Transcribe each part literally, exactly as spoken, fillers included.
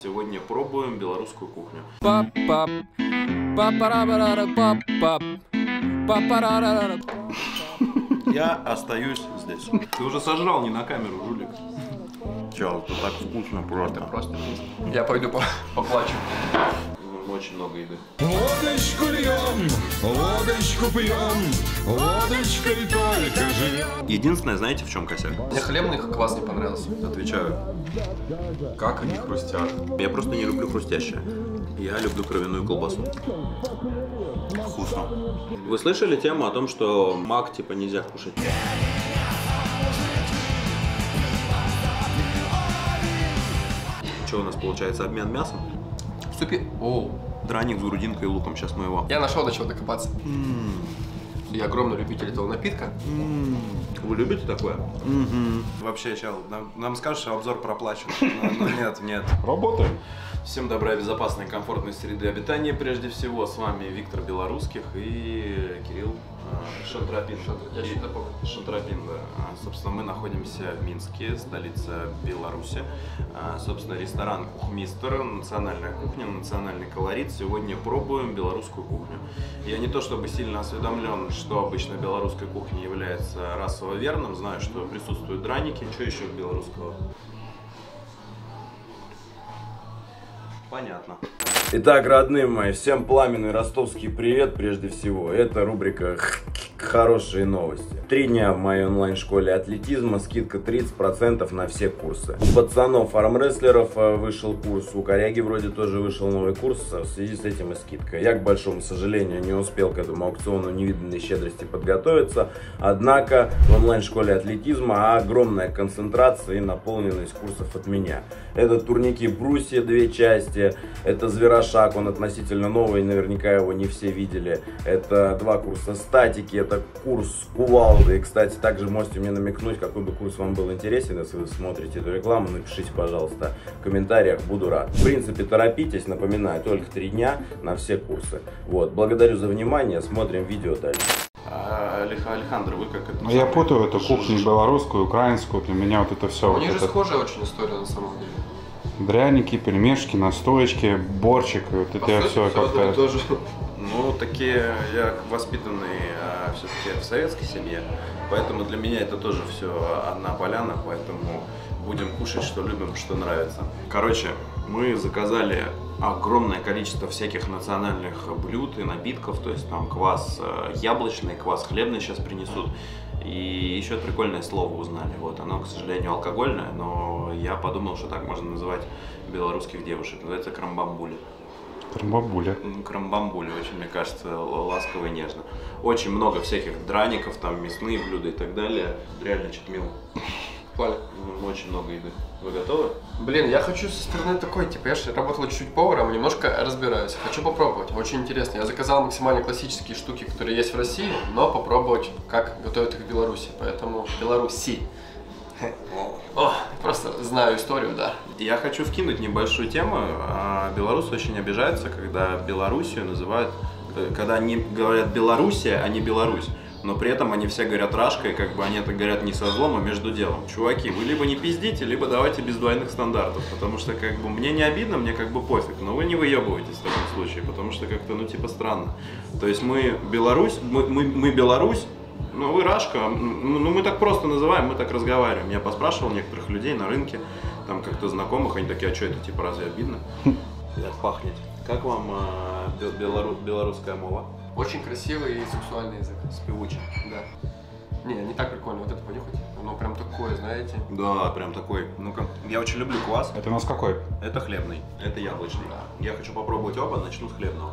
Сегодня пробуем белорусскую кухню. Я остаюсь здесь. Ты уже сожрал не на камеру, жулик. Чел, это так вкусно просто. Просто я пойду по поплачу. Очень много еды. Водочку льем, водочку пьем, водочкой только живем. Единственное, знаете, в чем косяк? Мне хлебный квас не понравился. Отвечаю. Как они хрустят. Я просто не люблю хрустящее. Я люблю кровяную колбасу. Вкусно. Вы слышали тему о том, что мак типа нельзя кушать? Что у нас получается? Обмен мясом? Супи. Оу. Драник с грудинкой и луком. Сейчас мы его. Я нашел до чего докопаться. Mm. Я огромный любитель этого напитка. Mm. Вы любите такое? Mm-hmm. Вообще, чел, нам, нам скажешь, что обзор проплачен. Но, но нет, нет. Работаем. Всем добра, безопасной, комфортной среды обитания. Прежде всего, с вами Виктор Белорусских и Кирилл Шантрапин. Я что-то помню. Шантрапин, да. Собственно, мы находимся в Минске, столица Беларуси. Собственно, ресторан Кухмистер, национальная кухня, национальный колорит. Сегодня пробуем белорусскую кухню. Я не то чтобы сильно осведомлен, что обычно белорусская кухня является расово верным. Знаю, что присутствуют драники. Что еще белорусского? Понятно. Итак, родные мои, всем пламенный ростовский привет прежде всего. Это рубрика «Хорошие новости». Три дня в моей онлайн-школе атлетизма, скидка тридцать процентов на все курсы. У пацанов армрестлеров вышел курс, у коряги вроде тоже вышел новый курс, в связи с этим и скидка. Я, к большому сожалению, не успел к этому аукциону невиданной щедрости подготовиться, однако в онлайн-школе атлетизма огромная концентрация и наполненность курсов от меня. Это турники брусья, две части, это зверошаг, он относительно новый, наверняка его не все видели. Это два курса статики, это курс кувалды. И, кстати, также можете мне намекнуть, какой бы курс вам был интересен, если вы смотрите эту рекламу, напишите, пожалуйста, в комментариях, буду рад. В принципе, торопитесь, напоминаю, только три дня на все курсы. Вот, благодарю за внимание, смотрим видео дальше. Алехандро, вы как это? Я путаю эту кухню белорусскую, украинскую, для меня вот это все. У вот них же это... схожая очень история на самом деле. Дряники, пельмешки, настоечки, борщик, вот это я все как-то... Тоже... Ну, такие, я воспитанный а, все-таки в советской семье, поэтому для меня это тоже все одна поляна, поэтому будем кушать, что любим, что нравится. Короче, мы заказали огромное количество всяких национальных блюд и напитков, то есть там квас яблочный, квас хлебный сейчас принесут. И еще прикольное слово узнали. Вот, оно, к сожалению, алкогольное, но я подумал, что так можно называть белорусских девушек. Называется крамбамбули. Крамбамбуля. Крамбамбули, очень, мне кажется, ласково и нежно. Очень много всяких драников, там мясные блюда и так далее. Реально читмил. Паля. Очень много еды. Вы готовы? Блин, я хочу со стороны такой, типа, я же работал чуть-чуть поваром, немножко разбираюсь. Хочу попробовать, очень интересно. Я заказал максимально классические штуки, которые есть в России, но попробовать, как готовят их в Беларуси. Поэтому Беларуси. О, просто знаю историю, да. Я хочу вкинуть небольшую тему. Белорусы очень обижаются, когда Белоруссию называют, когда они говорят Белоруссия, а не Беларусь. Но при этом они все говорят рашкой, как бы они это говорят не со злом, а между делом. Чуваки, вы либо не пиздите, либо давайте без двойных стандартов, потому что как бы мне не обидно, мне как бы пофиг, но вы не выебываетесь в таком случае, потому что как-то, ну типа странно. То есть мы Беларусь, мы, мы, мы Беларусь, ну вы рашка, ну мы так просто называем, мы так разговариваем. Я поспрашивал некоторых людей на рынке, там как-то знакомых, они такие, а что это, типа разве обидно? Как пахнет. Как вам э, белору, белорусская мова? Очень красивый и сексуальный язык. Спевучий. Да. Не, не так прикольно, вот это понюхать. Оно прям такое, знаете. Да, прям такой. Ну-ка, я очень люблю квас. Это у нас какой? Это хлебный, это яблочный. Да. Я хочу попробовать оба, начну с хлебного.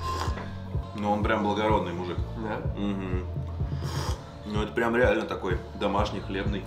Но он прям благородный мужик. Да? Угу. Ну это прям реально такой домашний хлебный.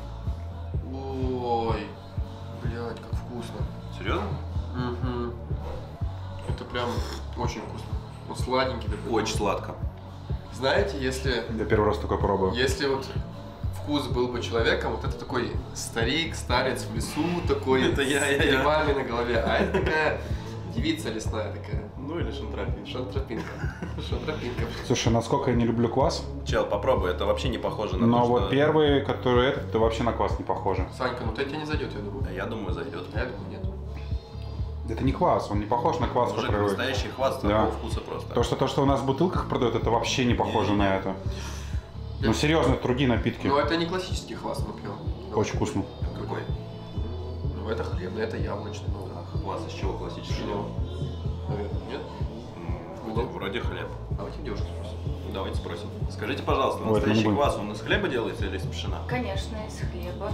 Ой, блядь, как вкусно. Серьезно? Угу. Это прям очень вкусно. Он сладенький такой. Очень сладко. Знаете, если... Я первый раз только пробую. Если вот вкус был бы человеком, вот это такой старик, старец в лесу такой, это я, я, с я. деревами на голове, а это такая девица лесная такая. Ну или шантрапин. Шантрапинка. Шантрапинка. Слушай, насколько я не люблю квас. Чел, попробуй, это вообще не похоже на но то, вот что... первый, который этот, вообще на квас не похоже. Санька, ну ты тебе не зайдет, я думаю. Я думаю, зайдет. Я думаю, нет. Это не квас, он не похож на квас, Мужик, который... настоящий квас Да. такого вкуса просто. То что, то, что у нас в бутылках продают, это вообще не похоже Не-не-не. на это. Ну серьезно, другие напитки. Но это не классический квас, мы пьем. Очень вкусно. Какой? Ну это хлебный, это яблочный. Ну, Квас из чего классический? Пшено. Наверное, нет? Вроде, вроде хлеб. Давайте девушку спросим. Давайте спросим. Скажите, пожалуйста, Ой, это настоящий не будем. квас, он из хлеба делается или из пшена? Конечно, из хлеба.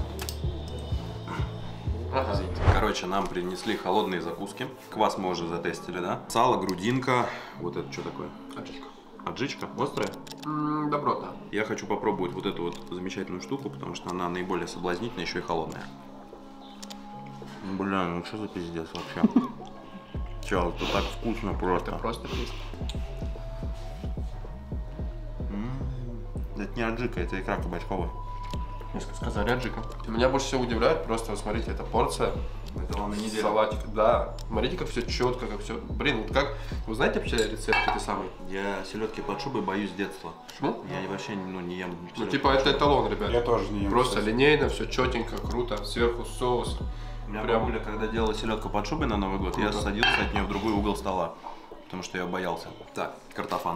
Ага. Короче, нам принесли холодные закуски. Квас мы уже затестили, да? Сало, грудинка. Вот это что такое? Аджичка. Аджичка? Острая? М, Доброта. Я хочу попробовать вот эту вот замечательную штуку, потому что она наиболее соблазнительная, еще и холодная. Бля, ну что за пиздец вообще? Чел, это так вкусно просто. Это просто пиздец. М, Это не аджика, это икра кабачковая. Несколько сказали аджика. Меня больше всего удивляет просто, вот смотрите, эта порция. Это вам и не Салатик, да. Смотрите, как все четко, как все. Блин, вот как. Вы знаете вообще рецепт этой самой? Я селедки под шубой боюсь с детства. Почему? Я вообще ну, не ем. Ну, селедки типа, под это шубой. эталон, ребят. Я тоже не ем. Просто кстати. линейно, все четенько, круто. Сверху соус. У меня Прям- бабуля, когда делала селедку под шубой на Новый год, я Круто. садился от нее в другой угол стола, потому что я боялся. Так, картофан.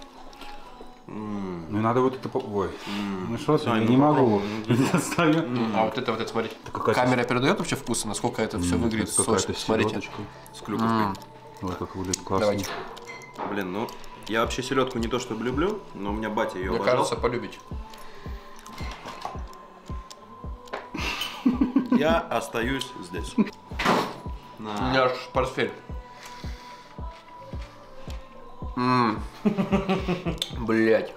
М, Ну и надо вот это... по- Ой. м. Ну что ты, Ань, я ну не могу. попробуй. Достаю. А вот это, вот это, смотрите. какая-то- Камера передает вообще вкусы, насколько это все выглядит. Это какая-то сочно. Смотрите. селедочка. С клюковкой. М. Вот как выглядит классно. Давайте. Блин, ну, я вообще селедку не то чтобы люблю, но у меня батя ее Мне обожал. кажется, полюбите. Я остаюсь здесь. У На. меня аж портфель. Ммм. Блять.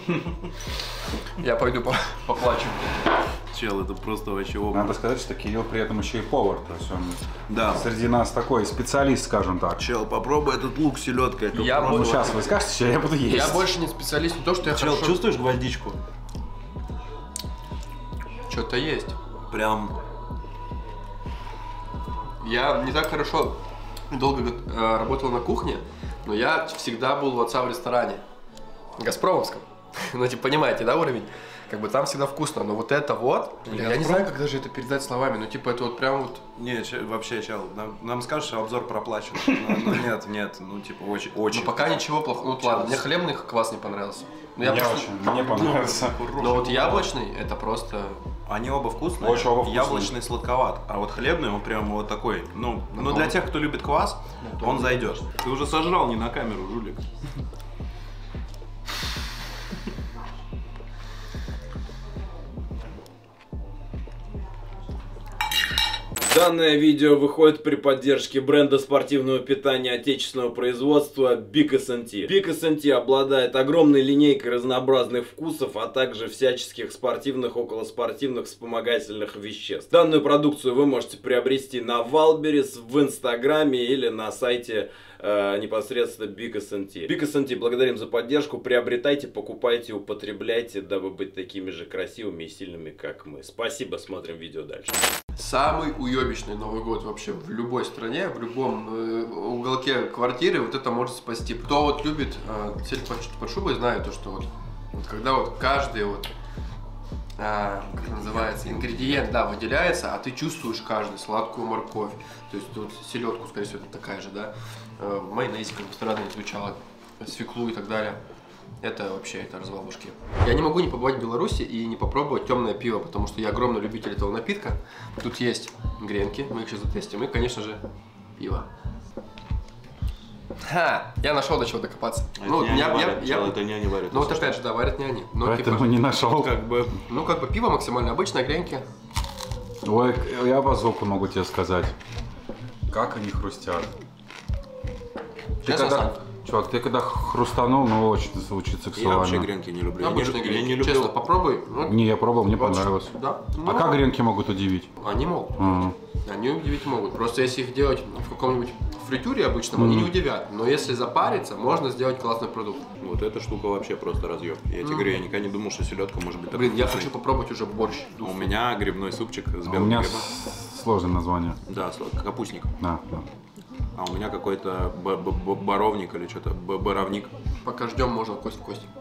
Я пойду по- поплачу. Чел, это просто вообще опыт. Надо сказать, что Кирилл при этом еще и повар. То есть он Да. среди нас такой специалист, скажем так. Чел, попробуй этот лук с селедкой. это Я просто- Ну сейчас вы скажете, что я буду есть. Я больше не специалист, не то, что я Чел, хорошо... чувствуешь гвоздичку? Что-то есть. Прям. Я не так хорошо долго э, работал на кухне, но я всегда был в отца в ресторане. Газпромовском. Ну, типа, понимаете, да, уровень? Как бы там всегда вкусно, но вот это вот... Я не знаю, как даже это передать словами, но типа это вот прям вот... Не, че- вообще, чел, нам, нам скажешь, что обзор проплачен. Но, но нет, нет, ну типа очень, очень. Ну, пока ничего плохого. Ну, ладно, мне хлебный квас не понравился. Но я Мне просто- очень, мне понравился. Но вот яблочный, это просто... Они оба вкусные. Очень оба вкусные. Яблочный сладковат, а вот хлебный он прям вот такой. Ну, ну для тех, кто любит квас, он зайдет. Ты уже сожрал не на камеру, жулик. Данное видео выходит при поддержке бренда спортивного питания отечественного производства Big эс эн ти. Big эс эн ти обладает огромной линейкой разнообразных вкусов, а также всяческих спортивных, околоспортивных, вспомогательных веществ. Данную продукцию вы можете приобрести на Вайлдберрис, в Инстаграме или на сайте э, непосредственно Big эс эн ти. Big эс эн ти, благодарим за поддержку. Приобретайте, покупайте, употребляйте, дабы быть такими же красивыми и сильными, как мы. Спасибо, смотрим видео дальше. Самый уебищный Новый год вообще в любой стране, в любом э, уголке квартиры, вот это может спасти. Кто вот любит э, сельдь под, под шубой, знает то, что вот, вот когда вот каждый вот, а, как это называется, ингредиент, да, выделяется, а ты чувствуешь каждый, сладкую морковь, то есть вот селедку, скорее всего, это такая же, да, э, майонез, как бы странно не звучало, свеклу и так далее. Это вообще, это развал башки. Я не могу не побывать в Беларуси и не попробовать темное пиво, потому что я огромный любитель этого напитка. Тут есть гренки, мы их сейчас затестим, и, конечно же, пиво. Ха! Я нашел до чего докопаться. Ну, я, я, я- это не они варят. ну вот опять же, да, варят не они. Но, Поэтому типа, не нашел. Как бы. ну, как бы пиво максимально обычное, гренки. Ой, я по звуку могу тебе сказать. Как они хрустят. Ты Честно, когда, Сань? чувак, ты когда хрустанул, ну очень звучит Я вообще сексуально. гренки не люблю. Я не Обычные лю- я гренки. не люблю. Честно, попробуй. Ну, Не, я пробовал, мне вот понравилось. что- Да? А Ну, как гренки могут удивить? Они могут. Ага. Они удивить могут. Просто если их делать в каком-нибудь фритюре обычном, они не удивят. Но если запариться, можно сделать классный продукт. Вот эта штука вообще просто разъем. Я тебе говорю, я никогда не думал, что селедка может быть такой Блин, я вкусной. хочу попробовать уже борщ. А у меня грибной супчик с А у белым меня грибом. с- сложное название. Да, сладкий, капустник. Да, да. А у меня какой-то б- б- б- боровник или что-то, б- боровник. Пока ждем, можно кость в кость.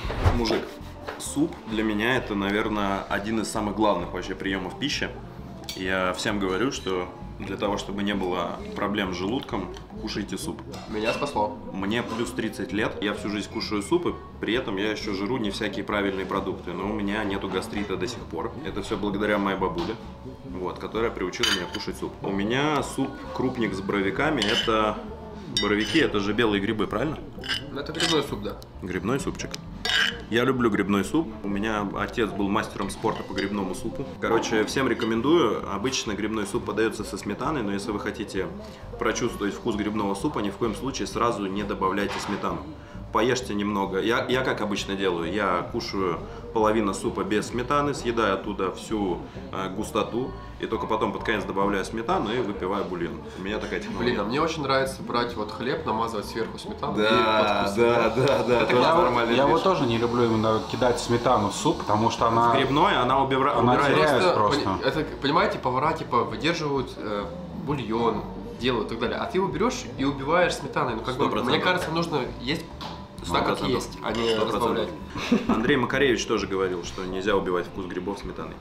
Мужик, суп для меня это, наверное, один из самых главных вообще приемов пищи. Я всем говорю, что для того, чтобы не было проблем с желудком, кушайте суп. Меня спасло. Мне плюс тридцать лет, я всю жизнь кушаю супы, при этом я еще жру не всякие правильные продукты, но у меня нету гастрита до сих пор. Это все благодаря моей бабуле, вот, которая приучила меня кушать суп. У меня суп крупник с боровиками, это... Боровики, это же белые грибы, правильно? Ну, это грибной суп, да. Грибной супчик. Я люблю грибной суп. У меня отец был мастером спорта по грибному супу. Короче, всем рекомендую. Обычно грибной суп подается со сметаной, но если вы хотите прочувствовать вкус грибного супа, ни в коем случае сразу не добавляйте сметану. Поешьте немного. Я, я как обычно делаю, я кушаю половину супа без сметаны, съедаю оттуда всю э, густоту, и только потом под конец добавляю сметану и выпиваю бульон. У меня такая технология. Блин, а мне очень нравится брать вот хлеб, намазывать сверху сметану. Да, и да, да, да. Это Я, нормальная я вещь. вот тоже не люблю именно кидать сметану в суп, потому что она... Грибной, она, убира... Она убирает. теряет. Просто, просто. пони- это, понимаете, повара типа выдерживают э, бульон, делают и так далее. А ты его берешь и убиваешь сметаной. Ну, как бы, Сто процентов. мне кажется, нужно есть так, как процентов. есть, а не Сто процентов. разбавлять. Андрей Макаревич тоже говорил, что нельзя убивать вкус грибов сметаной.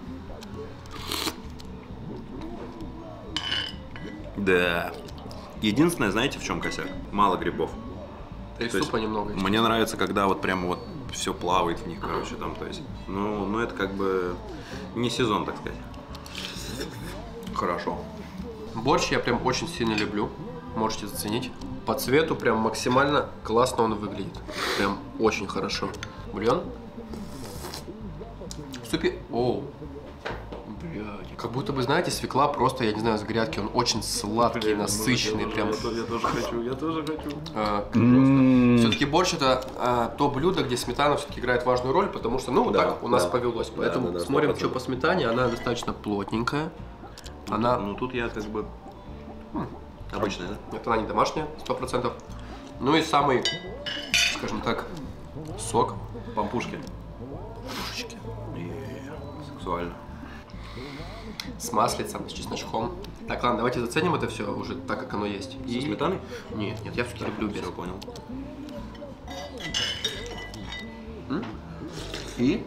Да. Единственное, знаете, в чем косяк? Мало грибов. Да и То есть супа немного. Мне нравится, когда вот прямо вот все плавает в них, короче, там, то есть. Ну, ну это как бы не сезон, так сказать. Хорошо. Борщ я прям очень сильно люблю. Можете заценить. По цвету прям максимально классно он выглядит. Прям очень хорошо. Бульон. В супе... Оу. Блядь. Как будто бы, знаете, свекла просто, я не знаю, с грядки. Он очень сладкий, насыщенный. Прям... Я тоже хочу, я тоже хочу. М. Все-таки борщ это а, то блюдо, где сметана все-таки играет важную роль, потому что, ну, Да, так у нас да. повелось. Поэтому Да, да, да, смотрим, сто что по сметане. Она достаточно плотненькая. Она... Ну тут я как бы обычная, да? Это она не домашняя, сто процентов. Ну и самый, скажем так, сок. Пампушки. Пушечки. Сексуально. С маслицем, с чесночком. Так, ладно, давайте заценим это все уже так, как оно есть. Со сметаной? Нет, нет, я все-таки люблю без. Все, понял. И?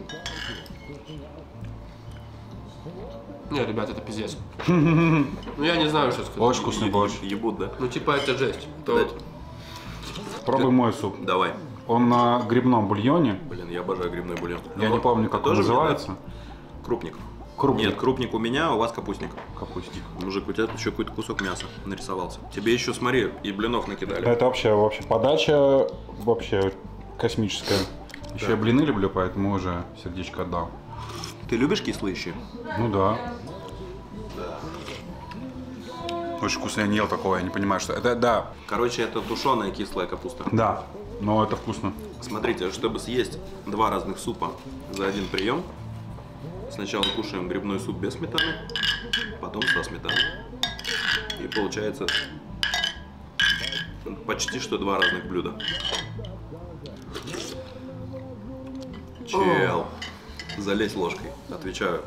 Не, ребят, это пиздец. Ну я не знаю, что сказать. Очень вкусный борщ. Ебут, да? Ну типа это жесть. Это Да. вот Пробуй мой суп. Давай. Он на грибном бульоне. Блин, я обожаю грибной бульон. Я не помню, как он Тоже мне, называется. да? Крупник. Крупник. Нет, крупник у меня, а у вас капустник. Капустник. Мужик, у тебя тут еще какой-то кусок мяса нарисовался. Тебе еще, смотри, и блинов накидали. Да, это вообще, вообще подача вообще космическая. Еще Да. я блины люблю, поэтому уже сердечко отдал. Ты любишь кислые щи? Ну да. Очень вкусно, я не ел такого, я не понимаю, что это, да, Короче, это тушеная кислая капуста. да, но это вкусно. Смотрите, чтобы съесть два разных супа за один прием, сначала кушаем грибной суп без сметаны, потом со сметаной. И получается почти что два разных блюда. Чел, залезь ложкой, отвечаю.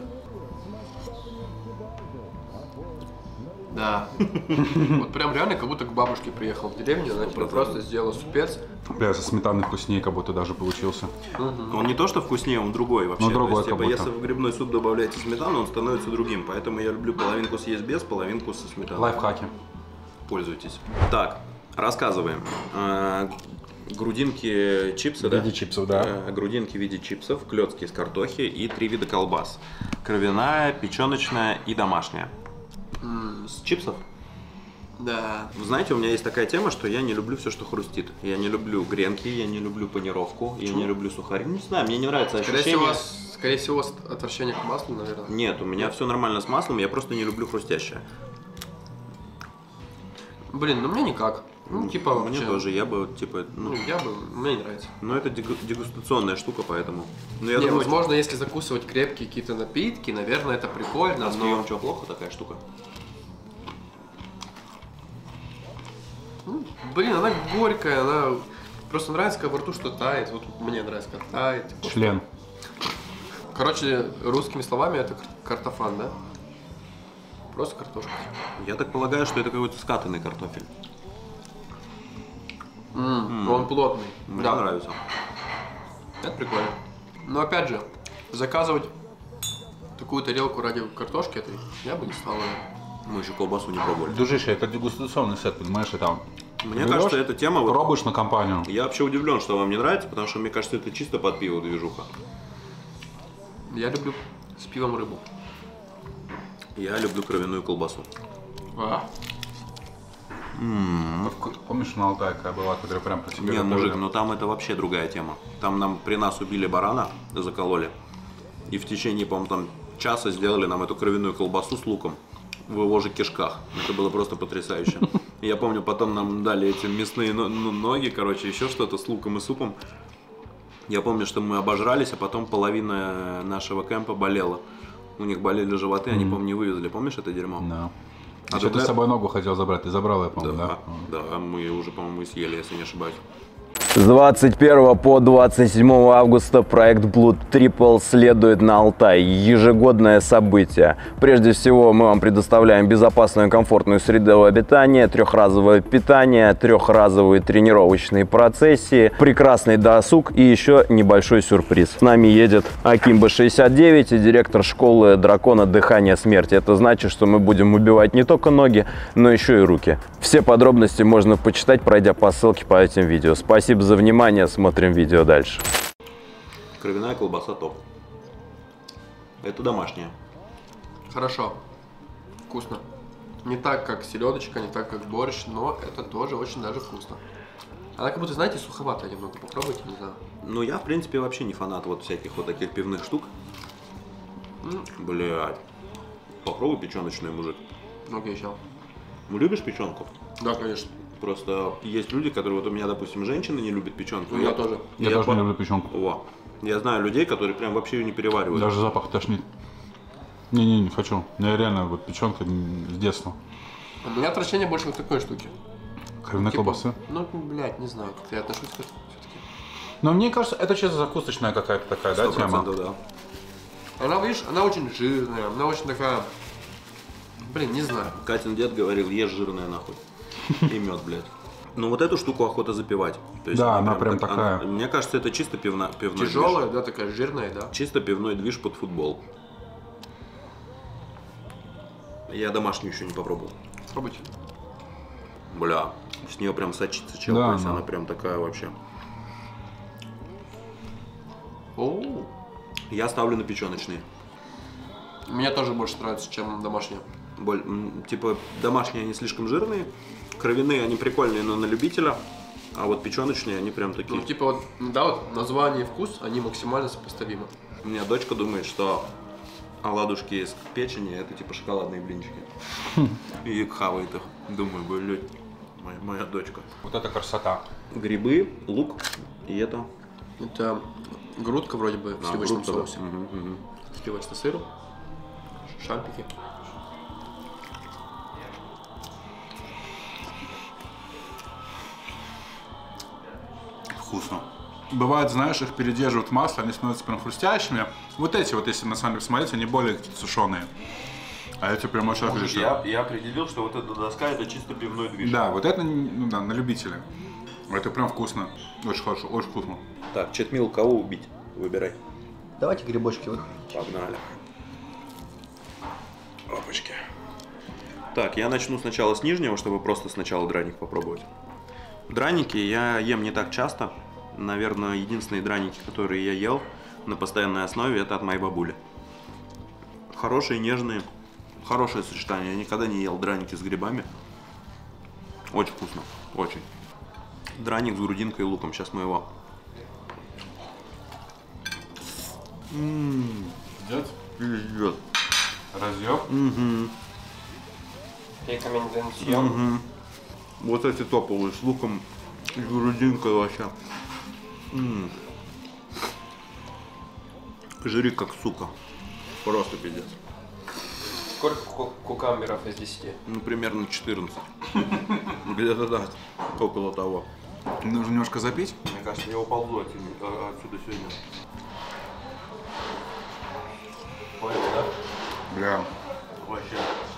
Да. Вот прям реально, как будто к бабушке приехал в деревню, она тебе просто сделала супец. Бля, со сметаной вкуснее как будто даже получился. Он не то, что вкуснее, он другой вообще. Ну, другой То есть, как типа, будто. если в грибной суп добавляете сметану, он становится другим. Поэтому я люблю половинку съесть без, половинку со сметаной. Лайфхаки. Пользуйтесь. Так, рассказываем. А, Грудинки чипсы, В да? виде чипсов, да. А, Грудинки в виде чипсов, клетки из картохи и три вида колбас. Кровяная, печеночная и домашняя. С чипсов? Да. Вы знаете, у меня есть такая тема, что я не люблю все, что хрустит. Я не люблю гренки, я не люблю панировку, я не люблю сухари. Не знаю, мне не нравится Скорее ощущение. всего, с- скорее всего, с- отвращение к маслу, наверное. Нет, у меня все нормально с маслом, я просто не люблю хрустящее. Блин, ну мне никак. Ну, типа, Мне вообще, тоже, я бы, типа, ну, Ну, я бы, мне не нравится. ну это дегу- дегустационная штука, поэтому. Ну, я не, думаю, возможно, если закусывать крепкие какие-то напитки, наверное, это прикольно, а с но... пивом что, плохо такая штука? Ну, блин, она горькая, она... Просто нравится, когда во рту что тает. Вот мне нравится, как тает. Член. Короче, русскими словами, это кар- картофан, да? Просто картошка. Я так полагаю, что это какой-то скатанный картофель. М, Он плотный. Мне да, нравится. это прикольно. Но опять же, заказывать такую тарелку ради картошки этой, я бы не стал. Мы еще колбасу не пробовали. Дружище, это дегустационный сет, понимаешь, это... Мне Берешь, кажется, эта тема... Вот, пробуешь на компанию. я вообще удивлен, что вам не нравится, потому что мне кажется, это чисто под пиво движуха. Я люблю с пивом рыбу. Я люблю кровяную колбасу. А. Помнишь, на Алтае какая была, которая прям по тебе Не, готовили? мужик, но там это вообще другая тема. Там нам при нас убили барана, закололи. И в течение, по-моему, там часа сделали нам эту кровяную колбасу с луком в его же кишках. Это было просто потрясающе. Я помню, потом нам дали эти мясные но- ну, ноги, короче, еще что-то с луком и супом. Я помню, что мы обожрались, а потом половина нашего кемпа болела. У них болели животы, они, помню, не вывезли. Помнишь это дерьмо? Да. А Еще ты другая- с собой ногу хотел забрать, ты забрал, я помню, да? Да, да, мы ее уже, по-моему, и съели, если не ошибаюсь. С двадцать первого по двадцать седьмого августа проект Blood Triple следует на Алтай. Ежегодное событие. Прежде всего, мы вам предоставляем безопасную и комфортную среду обитания, трехразовое питание, трехразовые тренировочные процессии, прекрасный досуг и еще небольшой сюрприз. С нами едет Акимба шестьдесят девять и директор школы дракона Дыхания Смерти. Это значит, что мы будем убивать не только ноги, но еще и руки. Все подробности можно почитать, пройдя по ссылке по этим видео. Спасибо за внимание, смотрим видео дальше. Кровяная колбаса топ. Это домашняя. Хорошо. Вкусно. Не так, как селедочка, не так, как борщ, но это тоже очень даже вкусно. Она как будто, знаете, суховатая немного. Попробуйте, не знаю. Ну, я, в принципе, вообще не фанат вот всяких вот таких пивных штук. Блядь. Попробуй печеночную, мужик. Окей, сейчас. Ну, любишь печенку? Да, конечно. Просто есть люди, которые, вот у меня, допустим, женщины не любят печенку. Ну, я тоже. Я, тоже по- не люблю печенку. Во. Я знаю людей, которые прям вообще ее не переваривают. Даже запах тошнит. Не-не, не хочу. Я реально вот печенка с детства. У меня отвращение больше к такой штуке. Кровяной Типа, колбасы. Ну, блядь, не знаю, как я отношусь к этому все-таки. Но мне кажется, это чисто закусочная какая-то такая, да, Сто тема? процентов, да. Она, видишь, она очень жирная, она очень такая... Блин, не знаю. Катин дед говорил, ешь жирное нахуй. И мед, блядь. Ну вот эту штуку охота запивать. То Да, она прям такая. она- мне кажется, это чисто пивна, пивной Тяжелая, да, такая жирная, да. движ. Чисто пивной движ под футбол. Я домашнюю еще не попробовал. Пробуйте. Бля, с нее прям сочится чел, Да, то есть да. она прям такая вообще. Оу. Я ставлю на печеночные. Мне тоже больше нравится, чем домашняя. Боль- м, типа домашние они слишком жирные, кровяные они прикольные, но на любителя, а вот печеночные они прям такие. Ну, типа, вот, да, вот название и вкус, они максимально сопоставимы. У меня дочка думает, что оладушки из печени это типа шоколадные блинчики. И хавает их. Думаю, блядь, моя, моя дочка. Вот это красота. Грибы, лук и это. Это грудка вроде бы в А, сливочном грудка, да. соусе. Мгм, мгм. Сливочный сыр, шампики. Вкусно. Бывает, знаешь, их передерживают в масло, они становятся прям хрустящими. Вот эти вот, если на самом деле смотреть, они более какие-то сушеные. А эти прям очень отличные. Я, я определил, что вот эта доска это чисто пивной движ. Да, вот это, ну да, на любителя. Это прям вкусно. Очень хорошо, очень вкусно. Так, Четмил, кого убить? Выбирай. Давайте грибочки вы. Погнали. Опачки. Так, я начну сначала с нижнего, чтобы просто сначала драник попробовать. Драники я ем не так часто. Наверное, единственные драники, которые я ел на постоянной основе, это от моей бабули. Хорошие, нежные. Хорошее сочетание. Я никогда не ел драники с грибами. Очень вкусно. Очень. Драник с грудинкой и луком. Сейчас мы его... Идет? Пиздец. Разъеб. Рекомендацион. Вот эти топовые с луком и грудинкой вообще. М. Жри как сука. Просто пиздец. Сколько ку- кукамберов из десяти? Ну, примерно четырнадцать. Где-то да, около того. Нужно немножко запить. Мне кажется, я уползу отсюда, а- отсюда сегодня. Понял, да? Бля. Вообще.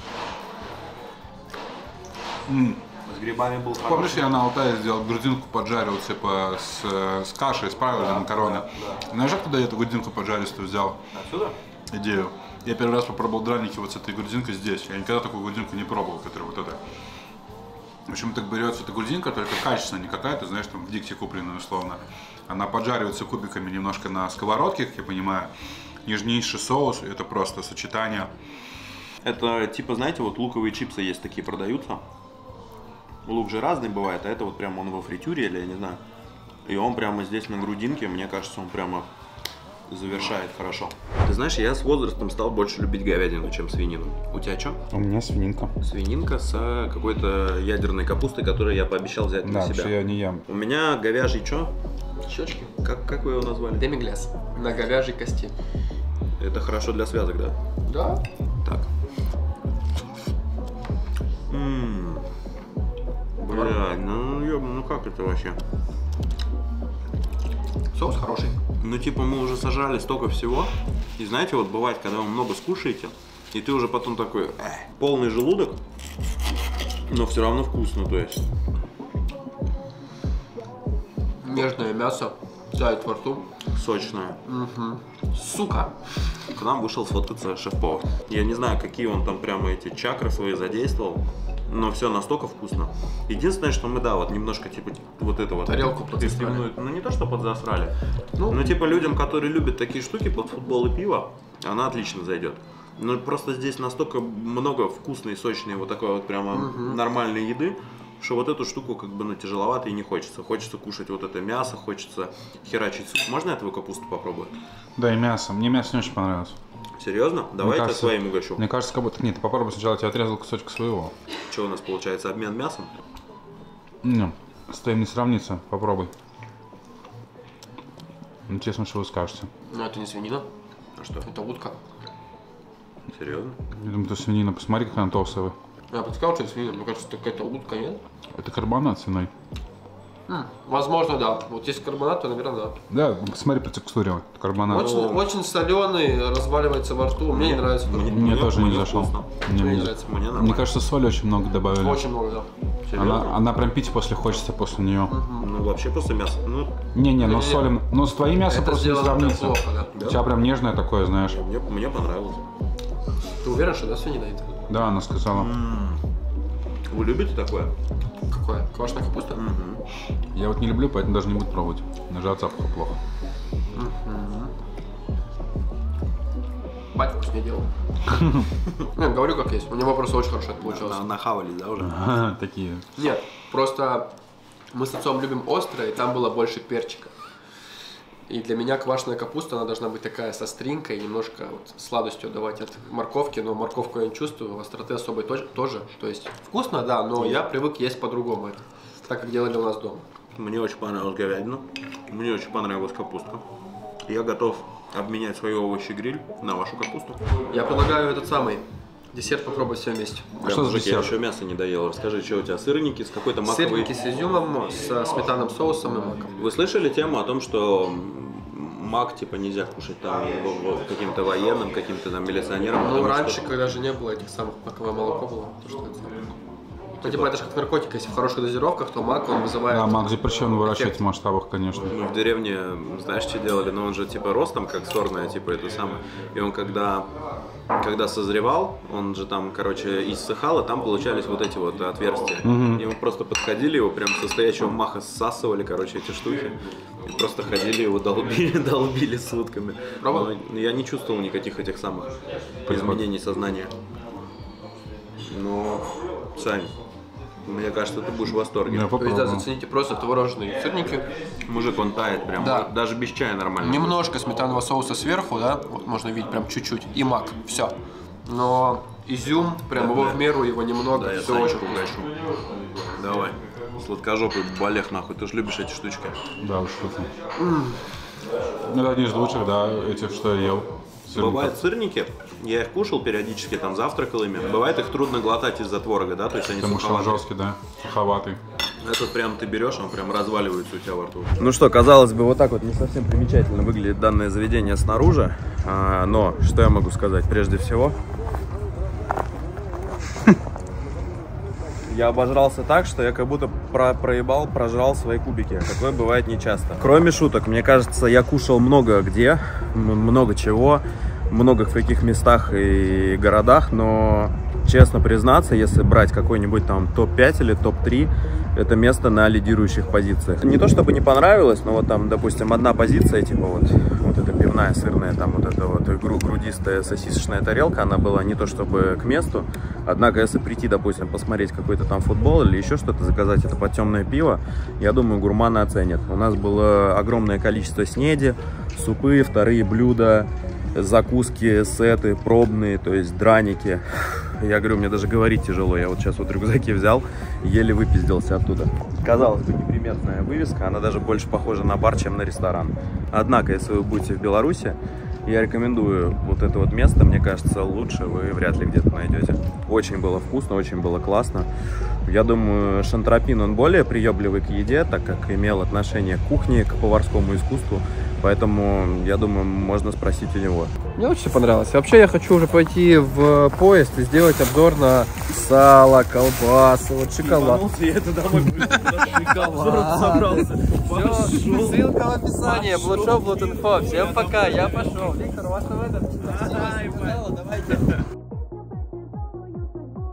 М. С грибами был Помнишь, хороший. я на Алтае сделал грудинку, поджарил типа с, э, с кашей, с правильной Да, макароны. да, Знаешь, откуда я эту грудинку поджаристую взял? Отсюда? Идею. Я первый раз попробовал драники вот с этой грудинкой здесь. Я никогда такую грудинку не пробовал, которая вот эта. В общем, так берется эта грудинка, только качественная, не какая-то, знаешь, там в Дикте купленная условно. Она поджаривается кубиками немножко на сковородке, как я понимаю. Нежнейший соус, это просто сочетание. Это типа, знаете, вот луковые чипсы есть такие, продаются. Лук же разный бывает, а это вот прямо он во фритюре или я не знаю. И он прямо здесь на грудинке, мне кажется, он прямо завершает хорошо. Ты знаешь, я с возрастом стал больше любить говядину, чем свинину. У тебя что? У меня свининка. Свининка с какой-то ядерной капустой, которую я пообещал взять да, на себя. Да, вообще я не ем. У меня говяжий что? Щечки. Как, как вы его назвали? Демигляс. На говяжьей кости. Это хорошо для связок, да? Да. Так. Ммм. Бля, ну ёб, ну как это вообще? Соус хороший. Ну типа мы уже сажали столько всего. И знаете, вот бывает, когда вы много скушаете, и ты уже потом такой, эх, полный желудок, но все равно вкусно, то есть. Нежное мясо, тает во рту. Сочное. Угу. Сука. К нам вышел сфоткаться шеф-повар. Я не знаю, какие он там прямо эти чакры свои задействовал, но все настолько вкусно. Единственное, что мы, да, вот немножко типа вот это вот. Тарелку подзасрали. Ну не то, что подзасрали. Ну, Но типа людям, которые любят такие штуки под футбол и пиво, она отлично зайдет. Но просто здесь настолько много вкусной, сочной, вот такой вот прямо угу. нормальной еды, что вот эту штуку как бы ну, тяжеловато и не хочется. Хочется кушать вот это мясо, хочется херачить суп. Можно я твою капусту попробую? Да, и мясо. Мне мясо не очень понравилось. Серьезно? Давай я своим угощу. Мне кажется, как будто... Нет, ты попробуй сначала, я тебе отрезал кусочек своего. Что у нас получается? Обмен мясом? Не, с твоим не сравнится. Попробуй. Интересно, что вы скажете. ну это не свинина. А что? Это утка. Серьезно? Я думаю, это свинина. Посмотри, какая она толстая. Я подсказал, что это свинина. Мне кажется, какая-то утка, нет? Это карбонат свиной. М, возможно, да. Вот если карбонат, то, наверное, да. Да, посмотри по текстуре. Вот, карбонат. Очень, очень соленый, разваливается во рту. Мне не нравится. Мне, Мне, мне тоже не мне зашел. вкусно. Мне, Мне не- нравится. Мне нормально. Мне кажется, соли очень много добавили. Очень много, да. Серьезно? Она, она прям пить после хочется после нее. Ну вообще после мяса. Ну, Не-не, но Не-не-не. соли. Но с твоим мясом Это просто не сделано прям сравнится. плохо, да. У тебя прям нежное такое, знаешь. мне, мне понравилось. Ты уверен, что да, свинина это? Да, она сказала. Вы любите такое? Какое? Квашеная капуста? Я вот не люблю, поэтому даже не буду пробовать. Даже от запаха плохо. Батя вкуснее делал. Ну, я говорю как есть. У него просто очень хорошо это получилось. На- Нахавались, да, уже? Такие. Нет, просто мы с отцом любим острое, и там было больше перчика. И для меня квашеная капуста, она должна быть такая со стринкой, немножко вот сладостью давать от морковки, но морковку я не чувствую, остроты особой тоже, тоже. То есть вкусно, да, но я привык есть по-другому это, так как делали у нас дома. Мне очень понравилась говядина. Мне очень понравилась капуста. Я готов обменять свой овощи-гриль на вашу капусту. Я предлагаю этот самый десерт попробовать все вместе. А что за мужик, я десерт? еще мясо не доел. Расскажи, что у тебя? Сырники с какой-то маковой... Сырники с изюмом, с сметанным соусом и маком. Вы слышали тему о том, что мак типа нельзя кушать там в- в- каким-то военным, каким-то там милиционерам? Ну, потому раньше, что- когда же не было этих самых маковое молоко было, то что это самое. Ну, типа, это же как наркотик, если в хороших дозировках, то мак, он вызывает... Да, мак запрещен выращивать эффект. в масштабах, конечно. Мы в деревне, знаешь, что делали? Но он же типа ростом, как сорная, типа это самое. И он когда, когда созревал, он же там, короче, иссыхал, и там получались вот эти вот отверстия. И мы просто подходили, его прям со стоячего маха ссасывали, короче, эти штуки. И просто ходили, его долбили, долбили сутками. Пробовал? Но я не чувствовал никаких этих самых изменений сознания. Но, Сань, мне кажется, ты будешь в восторге. Я То есть, да, попробую. зацените просто творожные сырники. Мужик, он тает прям, Да. даже без чая нормально. Немножко сметанного соуса сверху, да, вот можно видеть прям чуть-чуть, и мак, все. Но изюм, прям его в меру, его немного, Да, я все очень Санечку вкусно. угощу. Давай. Сладкожопый балех нахуй, ты же любишь эти штучки. Да, уж что-то. Ну, это одни из лучших, да, этих, что я ел. Сырников. Бывают сырники, я их кушал периодически, там завтракал ими. Бывает их трудно глотать из-за творога, да, то есть они Потому что он суховатые. жесткий, да, суховатый. Этот прям ты берешь, он прям разваливается у тебя во рту. Ну что, казалось бы, вот так вот не совсем примечательно выглядит данное заведение снаружи. А, но, что я могу сказать? Прежде всего, я обожрался так, что я как будто про проебал, прожрал свои кубики. Такое бывает нечасто. Кроме шуток, мне кажется, я кушал много где, м- много чего. много в каких местах и городах, но, честно признаться, если брать какой-нибудь там топ пять или топ три, это место на лидирующих позициях. Не то чтобы не понравилось, но вот там, допустим, одна позиция, типа вот, вот эта пивная, сырная, там вот эта вот грудистая сосисочная тарелка, она была не то чтобы к месту. Однако, если прийти, допустим, посмотреть какой-то там футбол или еще что-то, заказать это под темное пиво, я думаю, гурманы оценят. У нас было огромное количество снеди, супы, вторые блюда, закуски, сеты, пробные, то есть драники. Я говорю, мне даже говорить тяжело. Я вот сейчас вот рюкзаки взял, еле выпиздился оттуда. Казалось бы, неприметная вывеска, она даже больше похожа на бар, чем на ресторан. Однако, если вы будете в Беларуси, я рекомендую вот это вот место. Мне кажется, лучше вы вряд ли где-то найдете. Очень было вкусно, очень было классно. Я думаю, Шантропин, он более приемлемый к еде, так как имел отношение к кухне, к поварскому искусству. Поэтому, я думаю, можно спросить у него. Мне очень понравилось. Вообще, я хочу уже пойти в поезд и сделать обзор на сало, колбасы, вот шоколад. Я это домой собрался. Все, ссылка в описании, Блудшоп, Блуд инфо. Всем пока, я пошел. Виктор, у вас там это? Давайте.